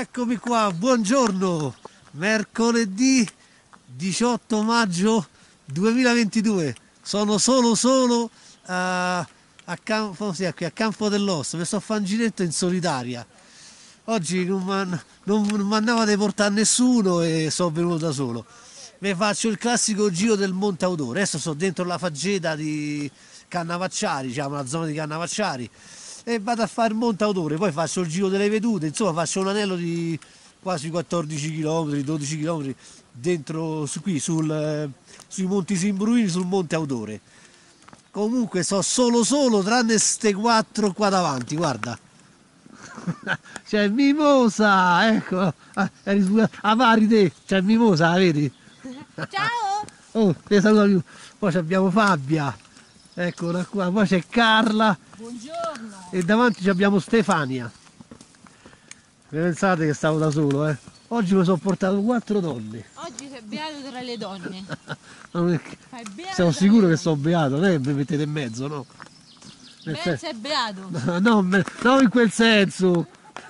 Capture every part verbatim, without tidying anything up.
Eccomi qua, buongiorno, mercoledì diciotto maggio duemilaventidue, sono solo solo a, a, Campo, sì, qui a Campo dell'Osso, mi sto a fare un giretto in solitaria. Oggi non mi andava di portare nessuno e sono venuto da solo. Mi faccio il classico giro del Monte Audore, adesso sono dentro la faggeta di Cannavacciari, diciamo la zona di Cannavacciari, e vado a fare il Monte Audore, poi faccio il giro delle vedute, insomma faccio un anello di quasi quattordici chilometri, dodici chilometri dentro su qui sul, eh, sui Monti Simbruini, sul Monte Audore. Comunque so solo solo tranne ste quattro qua davanti, guarda. C'è Mimosa, ecco, ah, Avari te, c'è Mimosa, la vedi? Ciao! Oh, ti saluto più. Poi abbiamo Fabbia, eccola qua, poi c'è Carla. Buongiorno! E davanti abbiamo Stefania. Pensate che stavo da solo, eh? Oggi mi sono portato quattro donne. Oggi sei beato tra le donne. Fai beato Sono tra sicuro le che sono beato, non è che mi mettete in mezzo, no? Beh, sen- sei beato. No, no, me- no, in quel senso.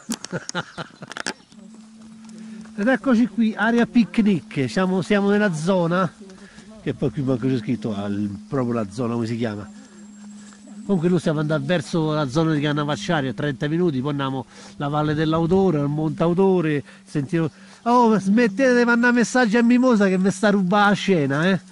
Ed eccoci qui, area picnic, siamo, siamo nella zona, che poi qui manco c'è scritto ah, il- proprio la zona, come si chiama. Comunque noi stiamo andando verso la zona di Cannavacciari a trenta minuti, poi andiamo la Valle dell'Audore, il Monte Audore, sentiamo... Oh, smettete di mandare messaggi a Mimosa che mi sta rubando la scena, eh?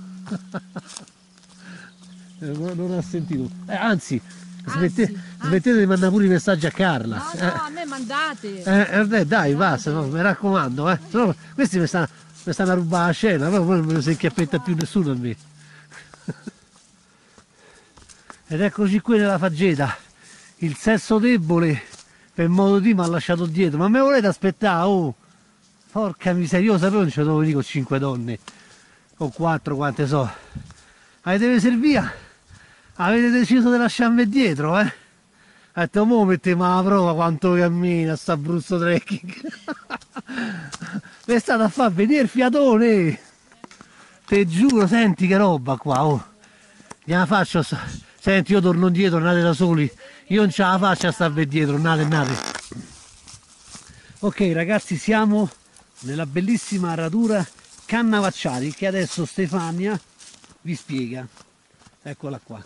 Non ha sentito. Eh, anzi, smette, Anzi, smettete anzi. di mandare pure i messaggi a Carla. No, eh. no, a me mandate. Eh, eh, dai, basta, no, mi raccomando, eh. Se no, questi mi stanno, mi stanno a rubare la scena, poi non me ne si inchiappetta più nessuno a me. Ed eccoci qui nella faggeta. Il sesso debole, per modo di, mi ha lasciato dietro. Ma me volete aspettare? Oh! Porca miseria, io sapevo che non ci dovevo venire con cinque donne. Con quattro, quante so. Avete preso il via? Avete deciso di lasciarmi dietro, eh? Ha detto, mo mettiamo alla prova quanto cammina sta brutto trekking. Mi è stato a far vedere il fiatone. Te giuro, senti che roba qua, oh. Gliela faccio, senti, io torno indietro, andate da soli. Io non ce la faccio a starvi dietro, andate, andate. Ok ragazzi, siamo nella bellissima radura Cannavacciari che adesso Stefania vi spiega. Eccola qua.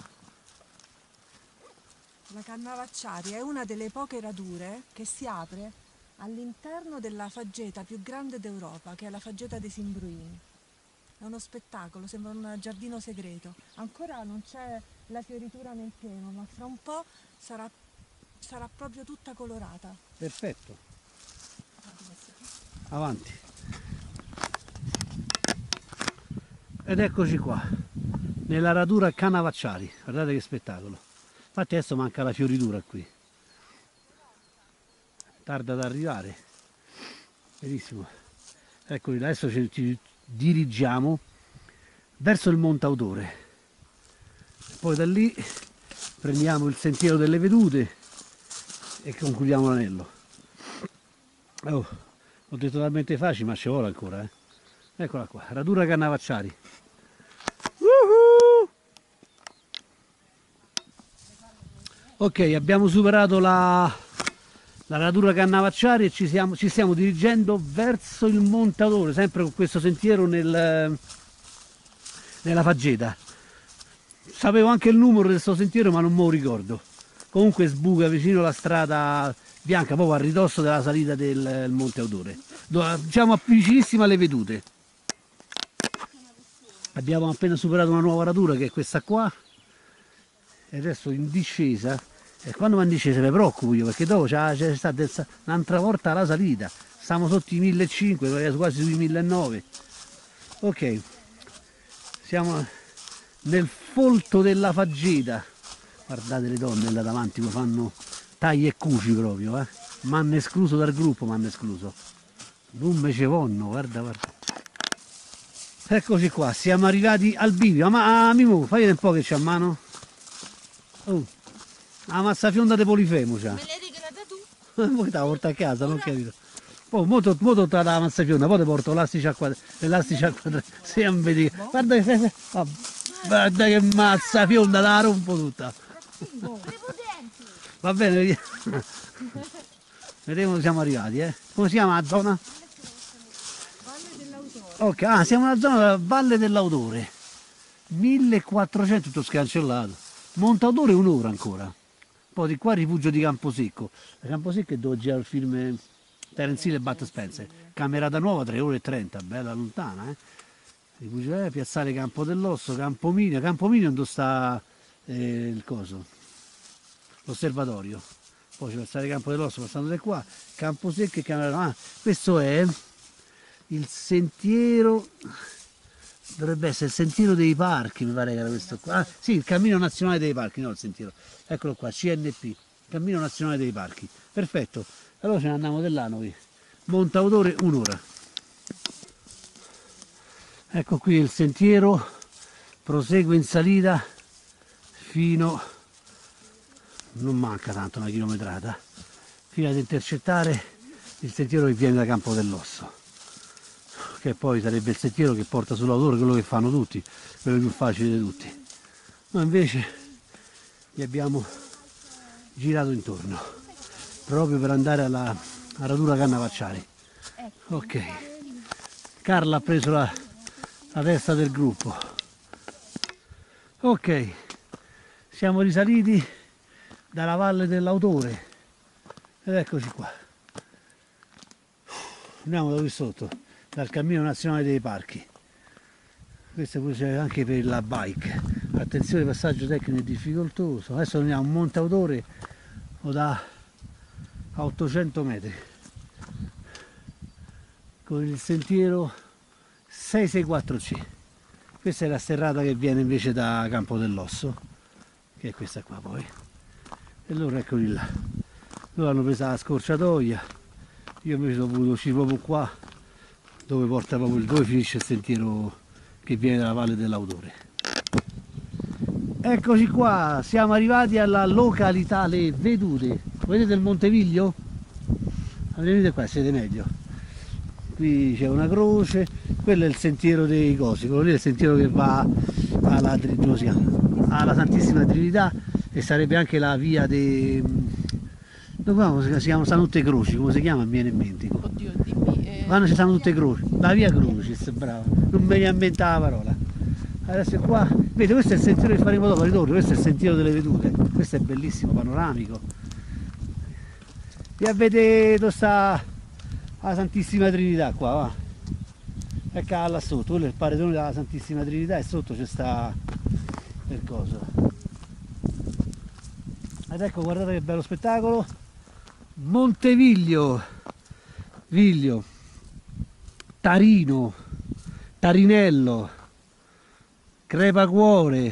La Cannavacciari è una delle poche radure che si apre all'interno della faggeta più grande d'Europa, che è la faggeta dei Simbruini. È uno spettacolo, sembra un giardino segreto. Ancora non c'è la fioritura nel pieno, ma fra un po' sarà, sarà proprio tutta colorata. Perfetto. Avanti. Ed eccoci qua, nella radura Cannavacciari. Guardate che spettacolo. Infatti adesso manca la fioritura qui. Tarda ad arrivare. Benissimo. Ecco, adesso ci, ci dirigiamo verso il Monte Audore. Poi da lì prendiamo il sentiero delle vedute e concludiamo l'anello. Oh, ho detto talmente facile, ma ci vuole ancora, eh. Eccola qua, radura Cannavacciari. Uh-huh! Ok, abbiamo superato la, la radura Cannavacciari e ci, siamo, ci stiamo dirigendo verso il Monte Audore, sempre con questo sentiero nel, nella faggeta. Sapevo anche il numero del questo sentiero, ma non me lo ricordo. Comunque sbuca vicino alla strada bianca, proprio a ridosso della salita del, del Monte Audore, diciamo vicinissima alle vedute. Abbiamo appena superato una nuova radura che è questa qua e adesso in discesa, e quando va in discesa mi preoccupo io perché dopo c'è stata un'altra volta la salita, stiamo sotto i millecinquecento, quasi sui millenovecento. Ok, siamo nel folto della faggeta. Guardate le donne là davanti come fanno tagli e cuci proprio, eh. Mi hanno escluso dal gruppo, mi hanno escluso. Non me ce vonno, guarda, guarda. Eccoci qua, siamo arrivati al bivio. Ma ah, Mimo, fai vedere un po' che c'è a mano. Oh, la mazzafionda di Polifemo c'ha. Me l'hai regalata tu? Poi te la porto a casa, non ho capito. Poi mo to- mo tutta la mazzafionda, poi ti porto l'elastici a quadrato. L'elastici a quadrato. Sempre di. Guarda che. Oh, guarda che mazzafionda, la rompo tutta. Va bene, vediamo. Vedremo dove siamo arrivati, eh. Come si chiama la zona? Valle dell'Autore. Ok, ah, siamo nella zona della Valle dell'Autore. millequattrocento, tutto scancellato. Montautore un'ora ancora. Poi di qua rifugio di Camposecco. Da Camposecco è dove gira il film Terence Hill e Bud Spencer. Camerata Nuova tre ore e trenta, bella lontana, eh. Rifugio, eh, Piazzale Campo dell'Osso, Campominio. Campominio dove sta eh, il coso, l'osservatorio. Poi c'è Piazzale Campo dell'Osso passando da qua, Camposecco e Camerata. Ah, questo è il sentiero, dovrebbe essere il sentiero dei parchi, mi pare che era questo qua. Ah, sì, il cammino nazionale dei parchi, no il sentiero. Eccolo qua, C N P, cammino nazionale dei parchi. Perfetto, allora ce ne andiamo di là noi. Montautore un'ora. Ecco qui il sentiero, prosegue in salita fino, non manca tanto una chilometrata, fino ad intercettare il sentiero che viene da Campo dell'Osso, che poi sarebbe il sentiero che porta sull'autore, quello che fanno tutti, quello più facile di tutti. Noi invece gli abbiamo girato intorno, proprio per andare alla, alla radura Cannavacciari. Ok, Carla ha preso la, la testa del gruppo. Ok, siamo risaliti dalla Valle dell'Autore ed eccoci qua. Andiamo da qui sotto, dal cammino nazionale dei parchi. Questo pure c'è anche per la bike. Attenzione, passaggio tecnico difficoltoso. Adesso andiamo a un Montautore o da a ottocento metri con il sentiero sei sei quattro C. Questa è la sterrata che viene invece da Campo dell'Osso, che è questa qua poi. E loro eccoli là. Loro hanno preso la scorciatoia, io invece sono voluto uscire proprio qua, dove porta proprio il dove finisce il sentiero che viene dalla Valle dell'Autore. Eccoci qua, siamo arrivati alla località Le Vedute. Vedete il Monteviglio? Venite qua, siete meglio. Qui c'è una croce, quello è il sentiero dei cosi, quello lì è il sentiero che va alla, alla Santissima Trinità, e sarebbe anche la via dei... dove si chiamano? Stanno tutte croci, come si chiama? Mi viene in mente. Oddio, dimmi. Eh, Quando ci stanno tutte croci, la via Crucis, bravo, non mi inventa la parola. Adesso è qua, vedete, questo è il sentiero che faremo dopo, ritorno, questo è il sentiero delle vedute, questo è bellissimo, panoramico. E vedete dove sta la Santissima Trinità qua, va? Ecco là sotto, quello è il paredone della Santissima Trinità e sotto c'è sta il coso. Ed ecco, guardate che bello spettacolo. Monteviglio, Viglio, Tarino, Tarinello, Crepacuore,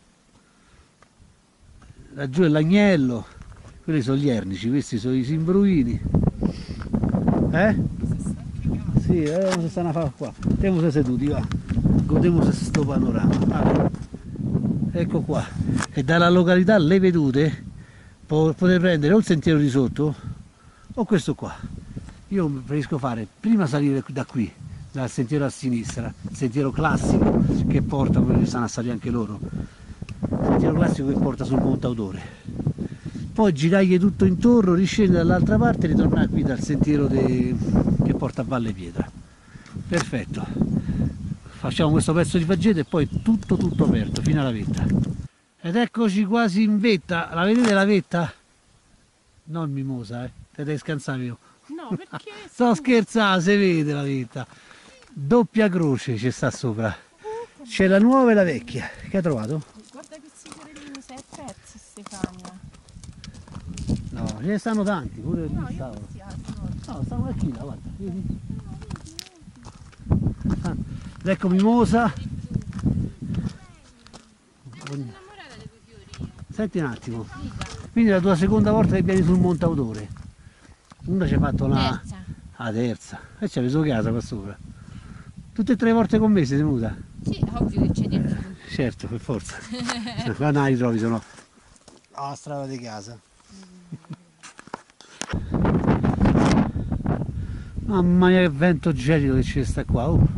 laggiù è l'Agnello, quelli sono gli Ernici, questi sono i Simbruini. Eh? Sì, vediamo se stanno a fare qua. Stiamo seduti, va. Godiamo questo panorama. Allora, ecco qua. E dalla località Le Vedute potete prendere o il sentiero di sotto o questo qua. Io preferisco fare prima salire da qui, dal sentiero a sinistra, il sentiero classico che porta, poi stanno a salire anche loro, il sentiero classico che porta sul Montautore. Poi girargli tutto intorno, riscendere dall'altra parte e ritornare qui dal sentiero de... che porta a Valle Pietra. Perfetto. Facciamo questo pezzo di faggeta e poi tutto tutto aperto fino alla vetta. Ed eccoci quasi in vetta. La vedete la vetta? Non mimosa, eh. Te devi scansare io. No, perché? Sto scherzando, si vede la vetta. Doppia croce ci sta sopra. C'è la nuova e la vecchia. Che hai trovato? Guarda che signorellini, sei pezzi, Stefania. No, ce ne stanno tanti, pure No, lì io stavano. questi altri. No, stanno qui, là, guarda. Vedi? Ah, ecco mimosa. Senti un attimo. Quindi è la tua seconda volta che vieni sul Montautore. Una ci ha fatto la Terza. la terza. E c'è preso casa qua sopra. Tutte e tre volte con me sei venuta? Sì, ovvio che c'è dentro. Certo, per forza. Qua non la ritrovi, sono alla strada di casa. Mamma mia che vento gelido che ci sta qua. Oh.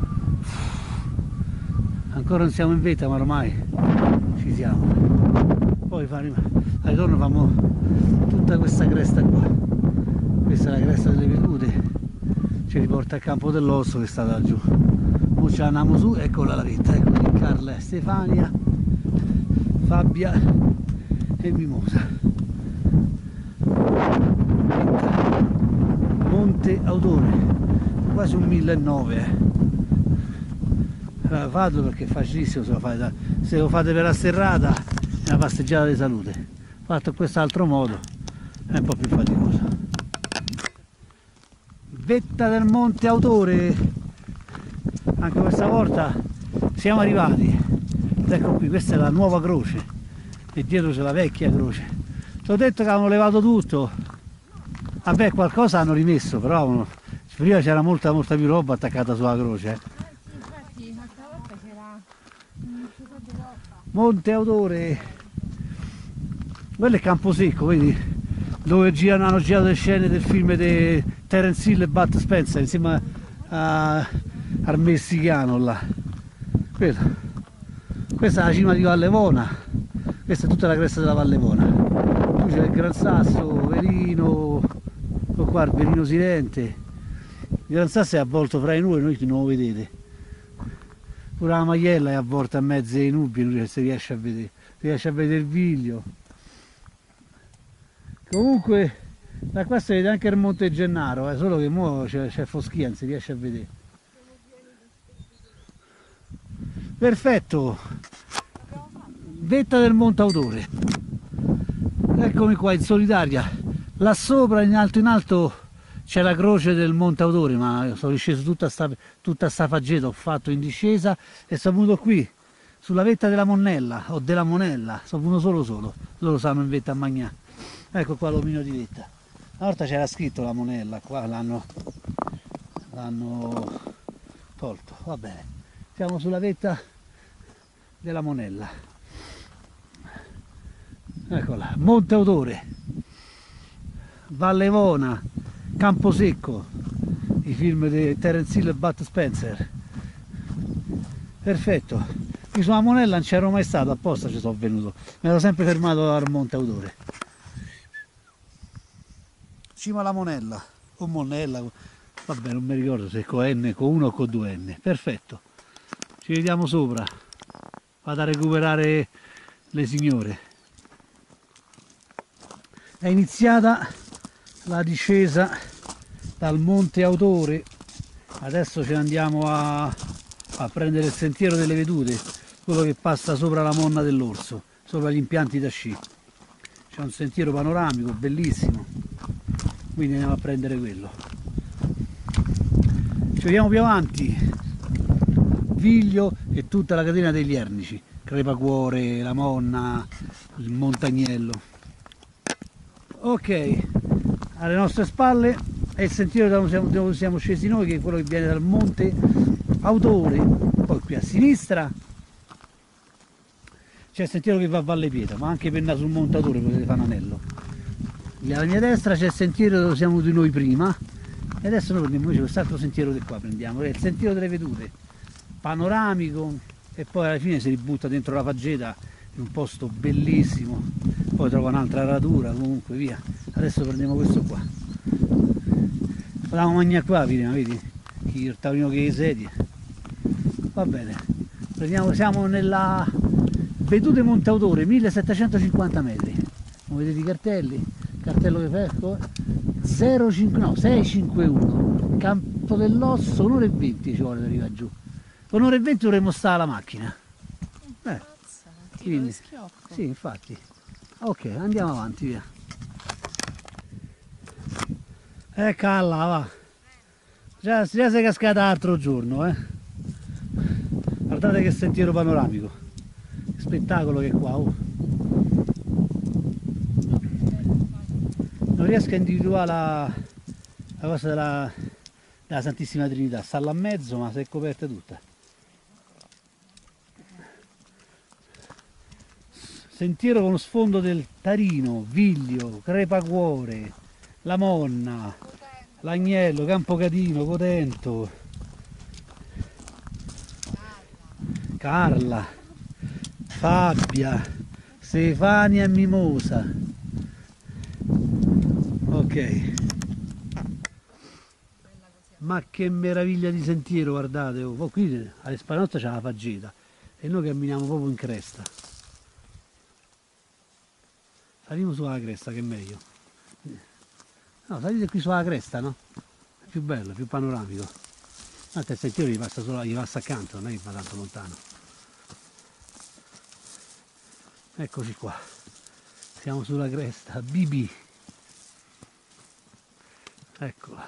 Ancora non siamo in vetta, ma ormai ci siamo. Poi al ritorno facciamo tutta questa cresta qua. Questa è la cresta delle vedute, ci riporta al campo dell'osso che sta laggiù. Ora ce l'andiamo su, eccola la vetta, ecco lì Carla e Stefania, Fabbia e Mimosa. Vetta. Monte Audore, quasi un millenovecento. Allora, fatelo perché è facilissimo se lo fate, da, se lo fate per la serrata è una passeggiata di salute. Fatto in quest'altro modo è un po' più faticoso. Vetta del Monte Audore, anche questa volta siamo arrivati. Ecco qui, questa è la nuova croce e dietro c'è la vecchia croce. Ti ho detto che avevano levato tutto. Vabbè, qualcosa hanno rimesso, però prima c'era molta molta più roba attaccata sulla croce. Eh. Infatti, l'altra volta c'era un po' di roba. Monte Audore, quello è Camposecco, vedi? Dove girano, hanno girato le scene del film di Terence Hill e Bud Spencer insieme a, al messicano là. Quello. Questa è la cima di Vallevona, questa è tutta la cresta della Vallevona. Qui c'è il Gran Sasso, Verino, qua il Verino Sirente. Il Gran Sasso è avvolto fra i nubi, noi non lo vedete. Pure la Maiella è avvolta a mezzo ai nubi, non si riesce a vedere, si riesce a vedere il Viglio. Comunque da qua si vede anche il Monte Gennaro, eh, solo che ora c'è foschia, non si riesce a vedere. Perfetto, vetta del Monte Audore. Eccomi qua in solitaria. Là sopra in alto in alto c'è la croce del Monte Audore, ma sono risceso tutta sta, tutta sta faggeta, ho fatto in discesa e sono venuto qui sulla vetta della Monnella o della Monella, sono venuto solo solo, loro sanno in vetta a Magnà. Ecco qua l'omino di vetta. Una volta c'era scritto la Monella, qua l'hanno l'hanno tolto, va bene. Siamo sulla vetta della Monella. Eccola, Monte Audore, Vallevona, Camposecco, i film di Terence Hill e Bud Spencer. Perfetto. Qui sulla Monella non c'ero mai stato, apposta ci sono venuto. Mi ero sempre fermato al Monte Audore. Cima alla Monella, o Monella, vabbè non mi ricordo se con N, con uno o con due N. Perfetto. Ci vediamo sopra. Vado a recuperare le signore. È iniziata la discesa dal Monte Audore, adesso ce ne andiamo a, a prendere il sentiero delle vedute, quello che passa sopra la Monna dell'Orso, sopra gli impianti da sci. C'è un sentiero panoramico bellissimo, quindi andiamo a prendere quello. Ci vediamo più avanti. Viglio e tutta la catena degli Ernici, Crepacuore, la Monna, il Montagnello. Ok, alle nostre spalle è il sentiero dove siamo, dove siamo scesi noi, che è quello che viene dal Monte Audore. Poi qui a sinistra c'è il sentiero che va a Valle Pietra, ma anche per andare sul Monte Audore potete fare un anello. Lì alla mia destra c'è il sentiero dove siamo venuti noi prima, e adesso noi prendiamo invece quest'altro sentiero di qua, prendiamo, è il sentiero delle vedute, panoramico, e poi alla fine si ributta dentro la faggeta in un posto bellissimo, poi trova un'altra radura, comunque via. Adesso prendiamo questo qua, potevamo mangiare qua prima, vedi? Il tavolino che sedie. Va bene, prendiamo, siamo nella vedute Monte Audore, millesettecentocinquanta metri, come vedete i cartelli, cartello che fa zero cinque, no, sei cinque uno, Campo dell'Osso, un'ora e venti ci vuole per arrivare giù. Un'ora e venti dovremmo stare alla macchina. Eh, quindi, sì, infatti. Ok, andiamo avanti, via. Eccola, va. Già, già sei cascata l'altro giorno, eh. Guardate che sentiero panoramico. Che spettacolo che è qua, oh. Non riesco a individuare la, la cosa della, della Santissima Trinità. Sta là a mezzo, ma si è coperta tutta. Sentiero con lo sfondo del Tarino, Viglio, Crepacuore, la Monna, l'Agnello, Campocatino, Cotento, Carla, Fabbia, Stefania e Mimosa. Ok, Ma che meraviglia di sentiero, guardate, oh, qui alle spalle nostre c'è la faggeta e noi camminiamo proprio in cresta. Saliamo sulla cresta che è meglio. No, salite qui sulla cresta, no? È più bello, più panoramico. Tanto il sentiero gli passa, solo, gli passa accanto, non è che va tanto lontano. Eccoci qua. Siamo sulla cresta, B B. Eccola.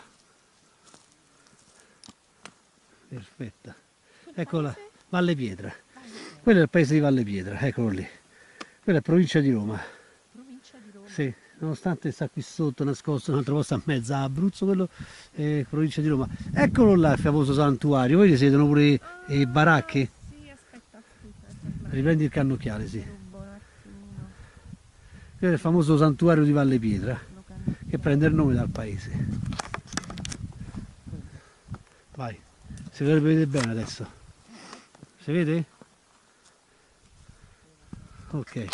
Perfetta. Eccola, Valle Pietra. Quello è il paese di Valle Pietra, eccolo lì. Quella è provincia di Roma. Provincia di Roma. Sì, nonostante sta qui sotto nascosto un altro posto a mezzo a Abruzzo, quello è provincia di Roma. Eccolo là il famoso santuario, vedi si vedono pure Ah, le baracche. sì, aspetta, aspetta. Riprendi il cannocchiale, sì. Rubo un attimino. Quello è il famoso santuario di Valle Pietra, Lo cambio. che prende il nome dal paese. Vai, si dovrebbe vedere bene adesso. Si vede? Ok.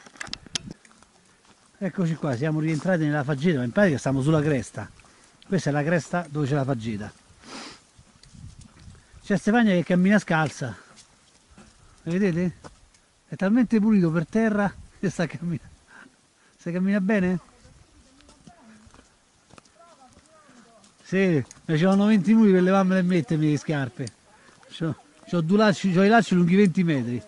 Eccoci qua, siamo rientrati nella faggeta, ma in pratica stiamo sulla cresta. Questa è la cresta dove c'è la faggeta. C'è Stefania che cammina scalza. La vedete? È talmente pulito per terra che sta camminando. Si cammina bene? Sì, mi ci vanno venti minuti per levarmele e mettermi le scarpe. C'ho, c'ho due lacci, c'ho i lacci lunghi venti metri.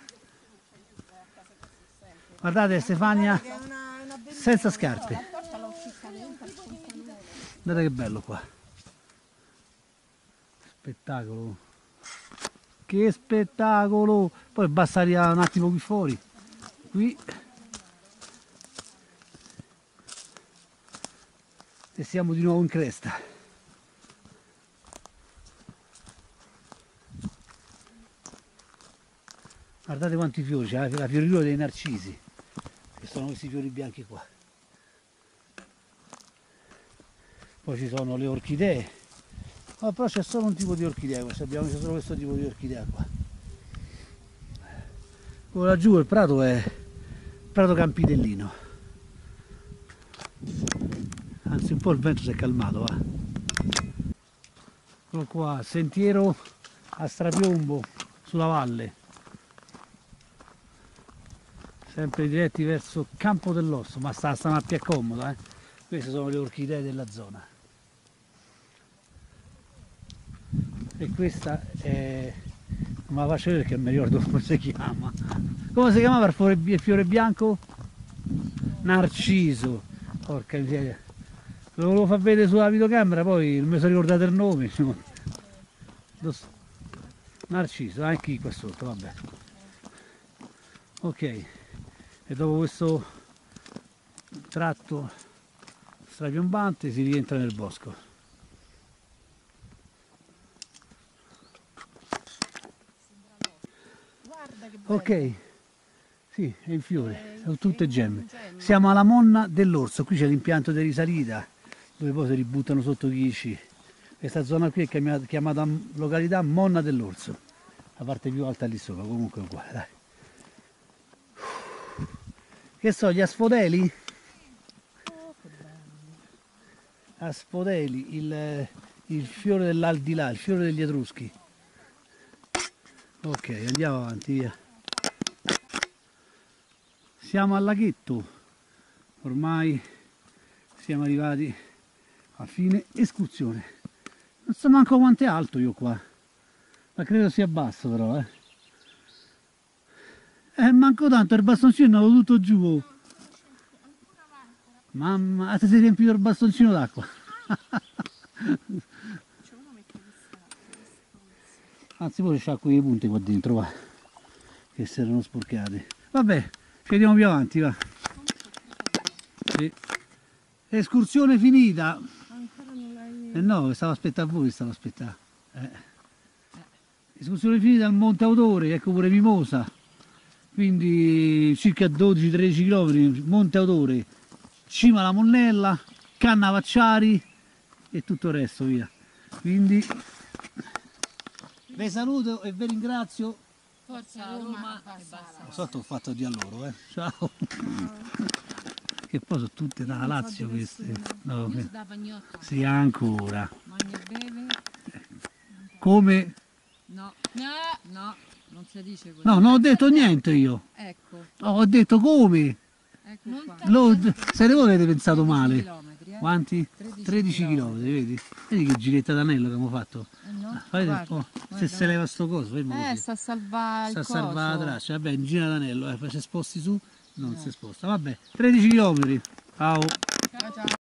Guardate Stefania senza scarpe. Guardate che bello qua. Spettacolo. Che spettacolo. Poi basta arrivare un attimo qui fuori. Qui. E siamo di nuovo in cresta. Guardate quanti fiori, c'è la fioritura dei narcisi, che sono questi fiori bianchi qua. Poi ci sono le orchidee, oh, però c'è solo un tipo di orchidea, abbiamo c'è solo questo tipo di orchidea qua. Quello laggiù il prato è il prato campidellino. Anzi un po' il vento si è calmato, va. Eccolo qua, sentiero a strapiombo sulla valle. Sempre diretti verso Campo dell'Osso, ma sta, sta più comoda, eh. Queste sono le orchidee della zona. E questa è... non me la faccio vedere perché mi ricordo come si chiama. Come si chiamava il fiore, il fiore bianco? Narciso. Porca miseria. Lo volevo far vedere sulla videocamera, poi non mi sono ricordato il nome. Narciso, anche qui qua sotto, vabbè. Ok, e dopo questo tratto strapiombante si rientra nel bosco. Ok, sì, è in fiore, sono tutte gemme. Siamo alla Monna dell'Orso, qui c'è l'impianto di risalita, dove poi si ributtano sotto gli sci. Questa zona qui è chiamata, chiamata località Monna dell'Orso, la parte più alta lì sopra, comunque è uguale, dai. Che so, gli asfodeli? Asfodeli, il, il fiore dell'aldilà, il fiore degli Etruschi. Ok, andiamo avanti, via. Siamo al laghetto, ormai siamo arrivati a fine escursione. Non so manco quanto è alto io qua, ma credo sia basso però, eh. Eh, manco tanto, il bastoncino è andato tutto giù. Mamma, ti sei riempito il bastoncino d'acqua. Anzi, poi c'ha quei punti qua dentro, va, che si erano sporcati. Vabbè, ci vediamo più avanti, va. Sì. Escursione finita. Ancora non l'hai... Eh no, stavo aspettando voi, stavo aspettando. Eh. Escursione finita al Monte Autore, ecco pure Mimosa. Quindi circa dodici tredici chilometri, Monte Autore, cima alla Monnella, Cannavacciari e tutto il resto, via. Quindi vi saluto e vi ringrazio. Forza Roma e basta. Sotto ho fatto di a loro, eh. Ciao. Che poi sono tutte da Lazio queste. No, Io si da pagnotta. sì, ancora. Mangia e beve. Come? No, no, non si dice così. No, non ho detto niente io. Ecco, No, ho detto come. ecco qua. Lo, se voi avete pensato male. Chilometri, eh? Quanti? tredici chilometri, vedi? Vedi che giretta d'anello che abbiamo fatto? Eh no, Ah, fai guarda, oh, se guarda, se leva sto coso, fermo Eh, così. sta a salvare Sta il a salvare la coso. traccia, vabbè, in gira d'anello, eh, se sposti su non si sposta, vabbè, tredici chilometri, ciao. Ciao, ciao.